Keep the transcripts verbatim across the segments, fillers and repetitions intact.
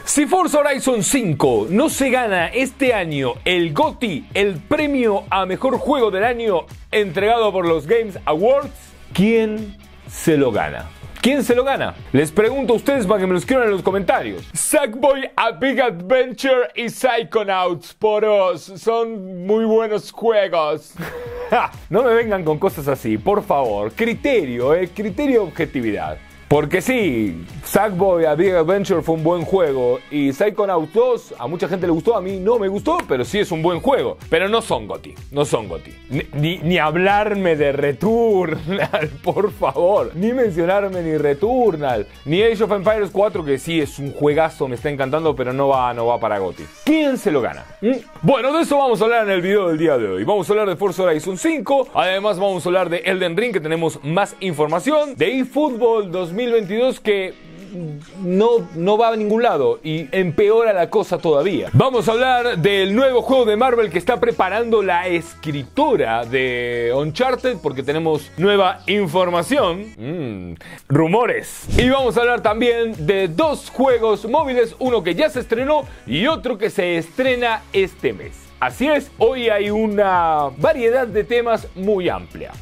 Si Forza Horizon cinco no se gana este año el GOTY, el premio a mejor juego del año entregado por los Games Awards, ¿quién se lo gana? ¿Quién se lo gana? Les pregunto a ustedes para que me lo escriban en los comentarios. Sackboy: A Big Adventure y Psychonauts, poros, son muy buenos juegos. No me vengan con cosas así, por favor. Criterio, eh, criterio, objetividad. Porque sí, Sackboy: A Big Adventure fue un buen juego y Psychonauts dos a mucha gente le gustó, a mí no me gustó, pero sí es un buen juego. Pero no son GOTY, no son GOTY. Ni, ni, ni hablarme de Returnal, por favor. Ni mencionarme ni Returnal, ni Age of Empires cuatro, que sí es un juegazo, me está encantando, pero no va, no va para GOTY. ¿Quién se lo gana? ¿Mm? Bueno, de eso vamos a hablar en el video del día de hoy. Vamos a hablar de Forza Horizon cinco, además vamos a hablar de Elden Ring, que tenemos más información, de eFootball dos mil veintidós, que no, no va a ningún lado y empeora la cosa todavía. Vamos a hablar del nuevo juego de Marvel que está preparando la escritora de Uncharted, porque tenemos nueva información, mm, rumores. Y vamos a hablar también de dos juegos móviles, uno que ya se estrenó y otro que se estrena este mes. Así es, hoy hay una variedad de temas muy amplia.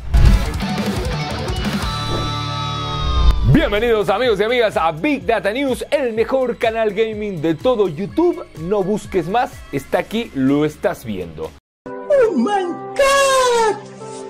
Bienvenidos amigos y amigas a Big Data News, el mejor canal gaming de todo YouTube. No busques más, está aquí, lo estás viendo. ¡Oh my God!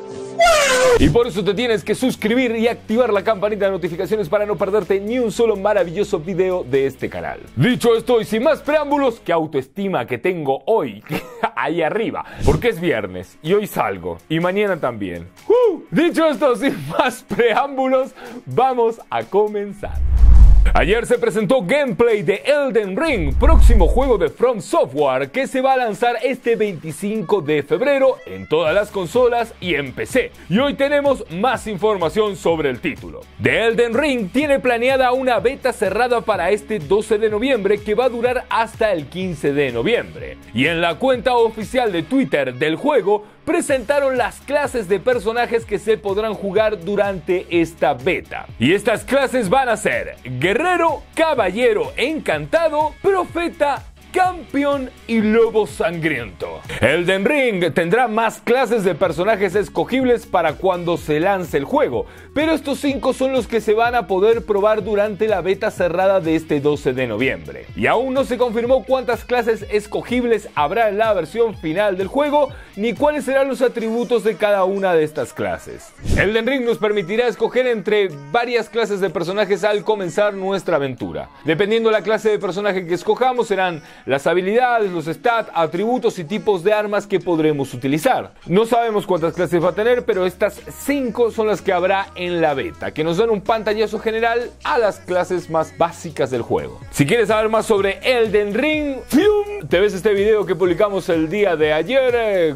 ¡Wow! Y por eso te tienes que suscribir y activar la campanita de notificaciones para no perderte ni un solo maravilloso video de este canal. Dicho esto y sin más preámbulos, qué autoestima que tengo hoy, ahí arriba, porque es viernes y hoy salgo y mañana también. Uh, dicho esto, sin más preámbulos, vamos a comenzar. Ayer se presentó gameplay de Elden Ring, próximo juego de From Software que se va a lanzar este veinticinco de febrero en todas las consolas y en P C. Y hoy tenemos más información sobre el título. The Elden Ring tiene planeada una beta cerrada para este doce de noviembre que va a durar hasta el quince de noviembre. Y en la cuenta oficial de Twitter del juego presentaron las clases de personajes que se podrán jugar durante esta beta. Y estas clases van a ser Guerrero, Caballero Encantado, Profeta, Campeón y Lobo Sangriento. Elden Ring tendrá más clases de personajes escogibles para cuando se lance el juego, pero estos cinco son los que se van a poder probar durante la beta cerrada de este doce de noviembre. Y aún no se confirmó cuántas clases escogibles habrá en la versión final del juego, ni cuáles serán los atributos de cada una de estas clases. Elden Ring nos permitirá escoger entre varias clases de personajes al comenzar nuestra aventura. Dependiendo la clase de personaje que escojamos, serán las habilidades, los stats, atributos y tipos de armas que podremos utilizar. No sabemos cuántas clases va a tener, pero estas cinco son las que habrá en la beta, que nos dan un pantallazo general a las clases más básicas del juego. Si quieres saber más sobre Elden Ring, ¡fium!, te ves este video que publicamos el día de ayer eh,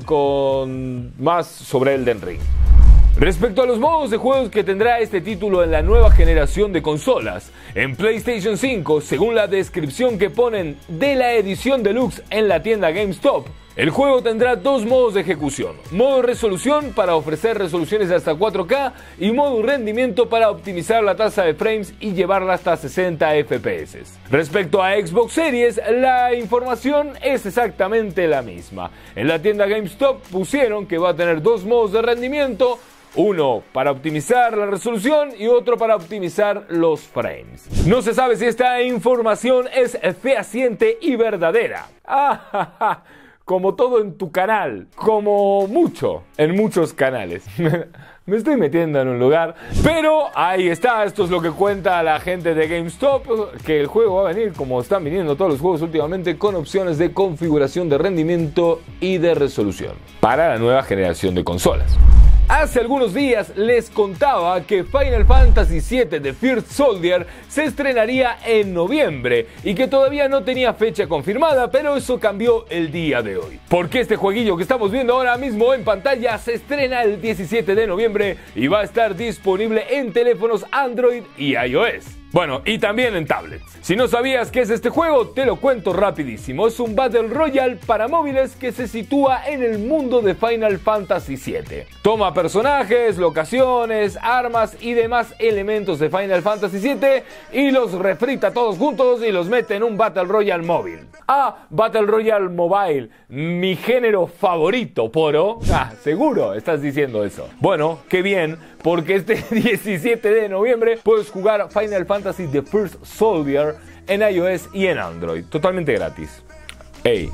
con más sobre Elden Ring. Respecto a los modos de juegos que tendrá este título en la nueva generación de consolas, en PlayStation cinco, según la descripción que ponen de la edición deluxe en la tienda GameStop, el juego tendrá dos modos de ejecución: modo resolución para ofrecer resoluciones de hasta cuatro K y modo rendimiento para optimizar la tasa de frames y llevarla hasta sesenta F P S. Respecto a Xbox Series, la información es exactamente la misma. En la tienda GameStop pusieron que va a tener dos modos de rendimiento, uno para optimizar la resolución y otro para optimizar los frames. No se sabe si esta información es fehaciente y verdadera. Ah, ja, ja. Como todo en tu canal, como mucho en muchos canales. Me estoy metiendo en un lugar, pero ahí está, esto es lo que cuenta la gente de GameStop, que el juego va a venir, como están viniendo todos los juegos últimamente, con opciones de configuración de rendimiento y de resolución para la nueva generación de consolas. Hace algunos días les contaba que Final Fantasy siete The First Soldier se estrenaría en noviembre y que todavía no tenía fecha confirmada, pero eso cambió el día de hoy. Porque este jueguillo que estamos viendo ahora mismo en pantalla se estrena el diecisiete de noviembre y va a estar disponible en teléfonos Android y iOS. Bueno, y también en tablets. Si no sabías qué es este juego, te lo cuento rapidísimo. Es un Battle Royale para móviles que se sitúa en el mundo de Final Fantasy siete. Toma personajes, locaciones, armas y demás elementos de Final Fantasy siete y los refrita todos juntos y los mete en un Battle Royale móvil. Ah, Battle Royale Mobile, mi género favorito, poro. Ah, seguro estás diciendo eso. Bueno, qué bien, porque este diecisiete de noviembre puedes jugar Final Fantasy The First Soldier en iOS y en Android, totalmente gratis. Ey.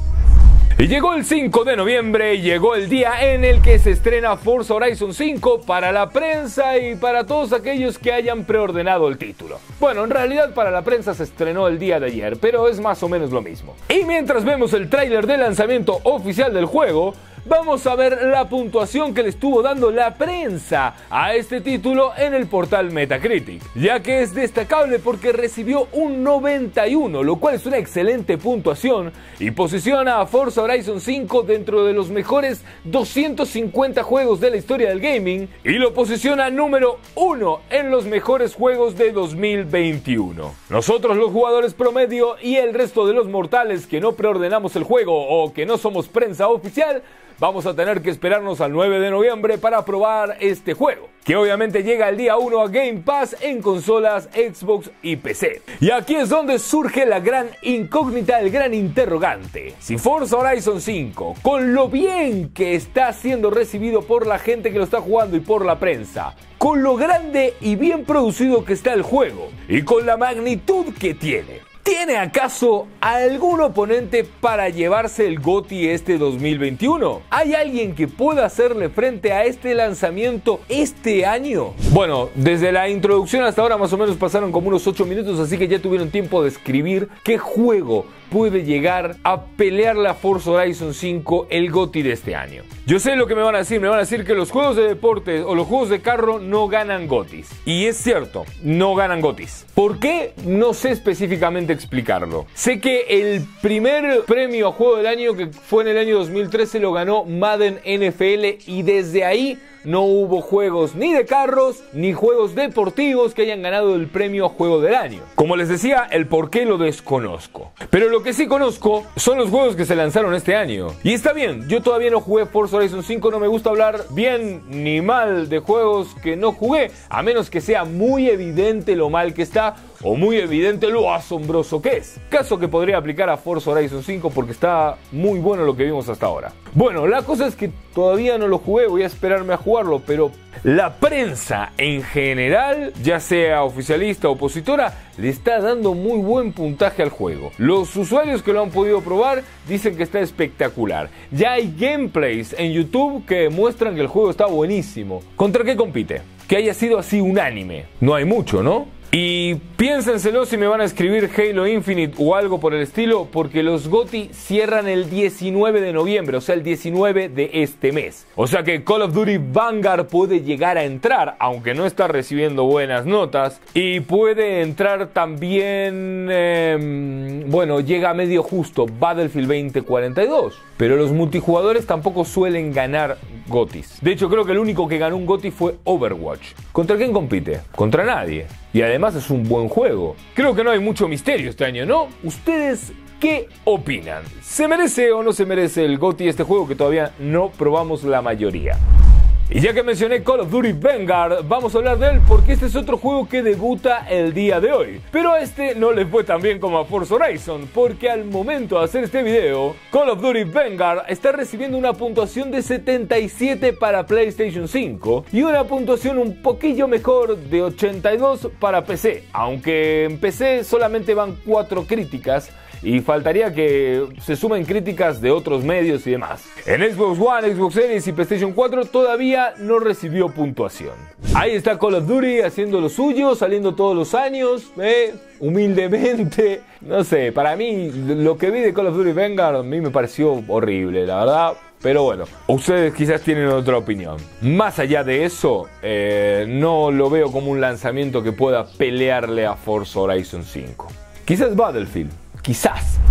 Y llegó el cinco de noviembre y llegó el día en el que se estrena Forza Horizon cinco para la prensa y para todos aquellos que hayan preordenado el título. Bueno, en realidad para la prensa se estrenó el día de ayer, pero es más o menos lo mismo. Y mientras vemos el tráiler de lanzamiento oficial del juego, vamos a ver la puntuación que le estuvo dando la prensa a este título en el portal Metacritic, ya que es destacable porque recibió un noventa y uno, lo cual es una excelente puntuación y posiciona a Forza Horizon cinco dentro de los mejores doscientos cincuenta juegos de la historia del gaming y lo posiciona número uno en los mejores juegos de dos mil veintiuno. Nosotros, los jugadores promedio y el resto de los mortales que no preordenamos el juego o que no somos prensa oficial, vamos a tener que esperarnos al nueve de noviembre para probar este juego, que obviamente llega el día uno a Game Pass en consolas Xbox y P C. Y aquí es donde surge la gran incógnita, el gran interrogante. Si Forza Horizon cinco, con lo bien que está siendo recibido por la gente que lo está jugando y por la prensa, con lo grande y bien producido que está el juego, y con la magnitud que tiene, ¿tiene acaso algún oponente para llevarse el GOTY este dos mil veintiuno? ¿Hay alguien que pueda hacerle frente a este lanzamiento este año? Bueno, desde la introducción hasta ahora más o menos pasaron como unos ocho minutos, así que ya tuvieron tiempo de escribir qué juego puede llegar a pelearle a Forza Horizon cinco el GOTY de este año. Yo sé lo que me van a decir, me van a decir que los juegos de deportes o los juegos de carro no ganan GOTYs. Y es cierto, no ganan GOTYs. ¿Por qué? No sé específicamente explicarlo. Sé que el primer premio a juego del año, que fue en el año dos mil trece, lo ganó Madden N F L y desde ahí no hubo juegos ni de carros ni juegos deportivos que hayan ganado el premio a juego del año. Como les decía, el por qué lo desconozco. Pero lo que sí conozco son los juegos que se lanzaron este año. Y está bien, yo todavía no jugué Forza Horizon cinco, no me gusta hablar bien ni mal de juegos que no jugué, a menos que sea muy evidente lo mal que está o muy evidente lo asombroso que es. Caso que podría aplicar a Forza Horizon cinco porque está muy bueno lo que vimos hasta ahora. Bueno, la cosa es que todavía no lo jugué, voy a esperarme a jugarlo, pero la prensa en general, ya sea oficialista o opositora, le está dando muy buen puntaje al juego. Los usuarios que lo han podido probar dicen que está espectacular. Ya hay gameplays en YouTube que muestran que el juego está buenísimo. ¿Contra qué compite? Que haya sido así unánime. No hay mucho, ¿no? Y piénsenselo si me van a escribir Halo Infinite o algo por el estilo, porque los GOTY cierran el diecinueve de noviembre, o sea el diecinueve de este mes. O sea que Call of Duty Vanguard puede llegar a entrar, aunque no está recibiendo buenas notas. Y puede entrar también, eh, bueno, llega a medio justo Battlefield veinte cuarenta y dos. Pero los multijugadores tampoco suelen ganar GOTYs. De hecho, creo que el único que ganó un GOTY fue Overwatch. ¿Contra quién compite? Contra nadie. Y además es un buen juego. Creo que no hay mucho misterio este año, ¿no? ¿Ustedes qué opinan? ¿Se merece o no se merece el GOTY este juego que todavía no probamos la mayoría? Y ya que mencioné Call of Duty Vanguard, vamos a hablar de él porque este es otro juego que debuta el día de hoy. Pero a este no le fue tan bien como a Forza Horizon, porque al momento de hacer este video, Call of Duty Vanguard está recibiendo una puntuación de setenta y siete para PlayStation cinco y una puntuación un poquillo mejor de ochenta y dos para P C, aunque en P C solamente van cuatro críticas y faltaría que se sumen críticas de otros medios y demás. En Xbox One, Xbox Series y PlayStation cuatro todavía no recibió puntuación. Ahí está Call of Duty haciendo lo suyo, saliendo todos los años, eh, humildemente. No sé, para mí lo que vi de Call of Duty Vanguard a mí me pareció horrible, la verdad. Pero bueno, ustedes quizás tienen otra opinión. Más allá de eso, eh, no lo veo como un lanzamiento que pueda pelearle a Forza Horizon cinco. Quizás Battlefield. Quizás.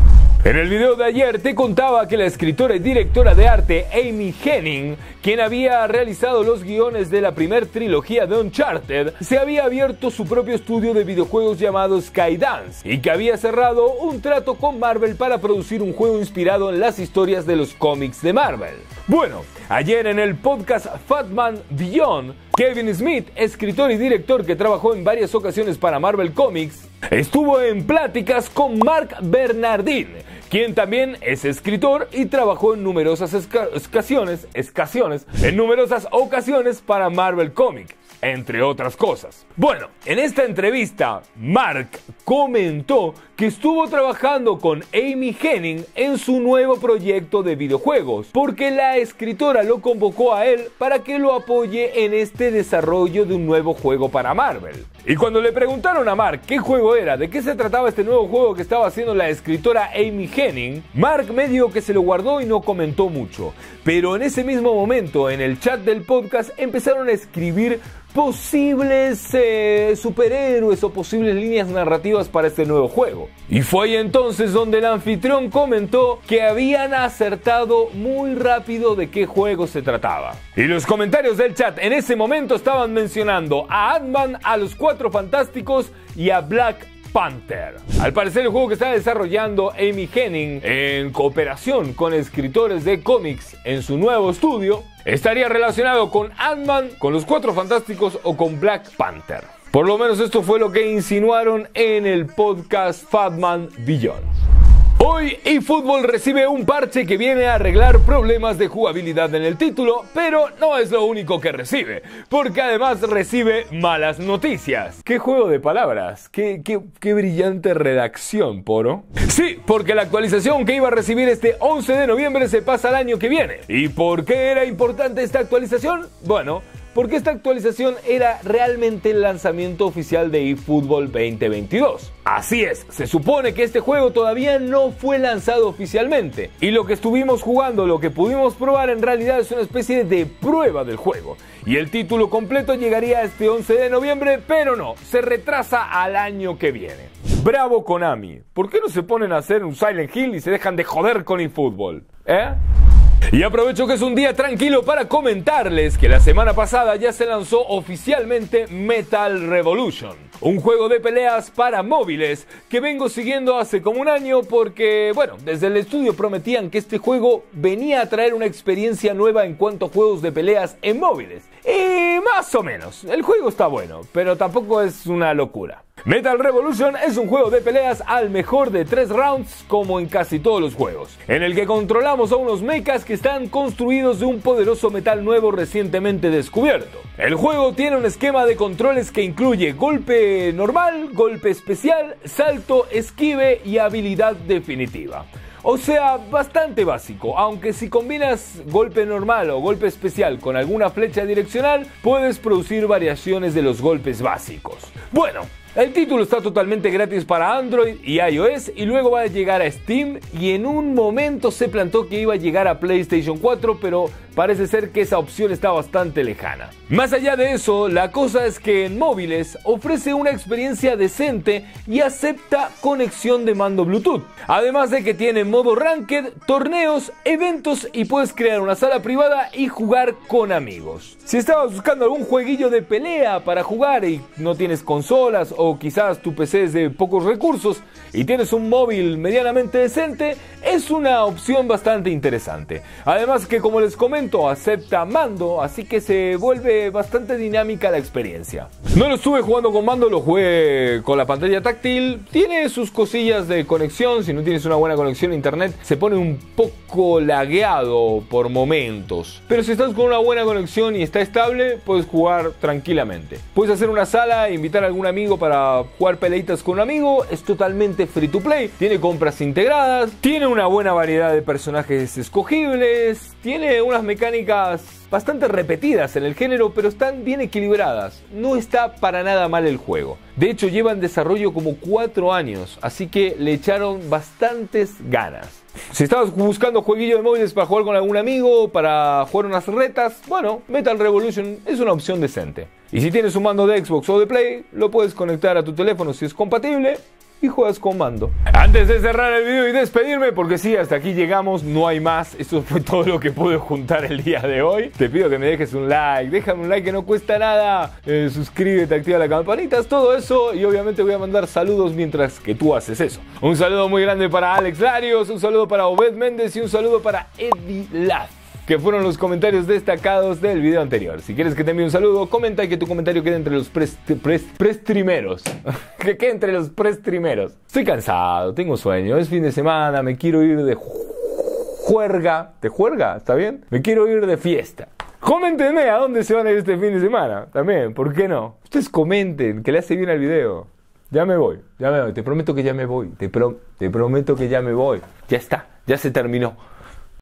En el video de ayer te contaba que la escritora y directora de arte Amy Hennig, quien había realizado los guiones de la primer trilogía de Uncharted, se había abierto su propio estudio de videojuegos llamado Skydance y que había cerrado un trato con Marvel para producir un juego inspirado en las historias de los cómics de Marvel. Bueno, ayer en el podcast Fatman Beyond, Kevin Smith, escritor y director que trabajó en varias ocasiones para Marvel Comics, estuvo en pláticas con Mark Bernardin, quien también es escritor y trabajó en numerosas ocasiones, escasiones, en numerosas ocasiones para Marvel Comics, entre otras cosas. Bueno, en esta entrevista, Mark comentó que estuvo trabajando con Amy Hennig en su nuevo proyecto de videojuegos, porque la escritora lo convocó a él para que lo apoye en este desarrollo de un nuevo juego para Marvel. Y cuando le preguntaron a Mark qué juego era, de qué se trataba este nuevo juego que estaba haciendo la escritora Amy Hennig, Mark medio que se lo guardó y no comentó mucho. Pero en ese mismo momento, en el chat del podcast, empezaron a escribir posibles eh, superhéroes o posibles líneas narrativas para este nuevo juego. Y fue ahí entonces donde el anfitrión comentó que habían acertado muy rápido de qué juego se trataba. Y los comentarios del chat en ese momento estaban mencionando a Ant-Man, a los Cuatro Fantásticos y a Black Panther. Al parecer el juego que está desarrollando Amy Hennig en cooperación con escritores de cómics en su nuevo estudio estaría relacionado con Ant-Man, con los Cuatro Fantásticos o con Black Panther. Por lo menos esto fue lo que insinuaron en el podcast Fatman Beyond. Hoy eFootball recibe un parche que viene a arreglar problemas de jugabilidad en el título, pero no es lo único que recibe, porque además recibe malas noticias. ¡Qué juego de palabras! ¡Qué, qué, qué brillante redacción, Poro! Sí, porque la actualización que iba a recibir este once de noviembre se pasa al año que viene. ¿Y por qué era importante esta actualización? Bueno, porque esta actualización era realmente el lanzamiento oficial de eFootball veinte veintidós. Así es, se supone que este juego todavía no fue lanzado oficialmente, y lo que estuvimos jugando, lo que pudimos probar en realidad es una especie de prueba del juego, y el título completo llegaría este once de noviembre, pero no, se retrasa al año que viene. Bravo Konami, ¿por qué no se ponen a hacer un Silent Hill y se dejan de joder con eFootball? ¿Eh? Y aprovecho que es un día tranquilo para comentarles que la semana pasada ya se lanzó oficialmente Metal Revolution, un juego de peleas para móviles que vengo siguiendo hace como un año porque, bueno, desde el estudio prometían que este juego venía a traer una experiencia nueva en cuanto a juegos de peleas en móviles. Y más o menos, el juego está bueno, pero tampoco es una locura. Metal Revolution es un juego de peleas al mejor de tres rounds como en casi todos los juegos, en el que controlamos a unos mechas que están construidos de un poderoso metal nuevo recientemente descubierto. El juego tiene un esquema de controles que incluye golpe normal, golpe especial, salto, esquive y habilidad definitiva. O sea, bastante básico, aunque si combinas golpe normal o golpe especial con alguna flecha direccional, puedes producir variaciones de los golpes básicos. Bueno, el título está totalmente gratis para Android y iOS y luego va a llegar a Steam, y en un momento se plantó que iba a llegar a PlayStation cuatro, pero parece ser que esa opción está bastante lejana. Más allá de eso, la cosa es que en móviles ofrece una experiencia decente y acepta conexión de mando Bluetooth. Además de que tiene modo ranked, torneos, eventos y puedes crear una sala privada y jugar con amigos. Si estabas buscando algún jueguillo de pelea para jugar y no tienes consolas o quizás tu P C es de pocos recursos y tienes un móvil medianamente decente, es una opción bastante interesante. Además que, como les comento, acepta mando, así que se vuelve bastante dinámica la experiencia. No lo estuve jugando con mando, lo jugué con la pantalla táctil. Tiene sus cosillas de conexión, si no tienes una buena conexión a internet se pone un poco lagueado por momentos. Pero si estás con una buena conexión y está estable, puedes jugar tranquilamente. Puedes hacer una sala e invitar a algún amigo para jugar peleitas con un amigo. Es totalmente free to play, tiene compras integradas, tiene una buena variedad de personajes escogibles, tiene unas mecánicas bastante repetidas en el género, pero están bien equilibradas. No está para nada mal el juego. De hecho, lleva en desarrollo como cuatro años, así que le echaron bastantes ganas. Si estabas buscando jueguillo de móviles para jugar con algún amigo, para jugar unas retas, bueno, Metal Revolution es una opción decente. Y si tienes un mando de Xbox o de Play, lo puedes conectar a tu teléfono si es compatible y juegas con mando. Antes de cerrar el video y despedirme, porque sí, hasta aquí llegamos, no hay más. Esto fue todo lo que pude juntar el día de hoy. Te pido que me dejes un like, déjame un like que no cuesta nada. Eh, suscríbete, activa las campanitas, todo eso. Y obviamente voy a mandar saludos mientras que tú haces eso. Un saludo muy grande para Alex Larios, un saludo para Obed Méndez y un saludo para Eddie Laz, que fueron los comentarios destacados del video anterior. Si quieres que te envíe un saludo, comenta y que tu comentario quede entre los prestrimeros. Que quede entre los prestrimeros. Estoy cansado, tengo sueño, es fin de semana, me quiero ir de juerga. ¿De juerga? ¿Está bien? Me quiero ir de fiesta. Coméntenme a dónde se van a ir este fin de semana. También, ¿por qué no? Ustedes comenten, que le hace bien al video. Ya me voy, ya me voy. Te prometo que ya me voy. Te, pro- te prometo que ya me voy. Ya está, ya se terminó.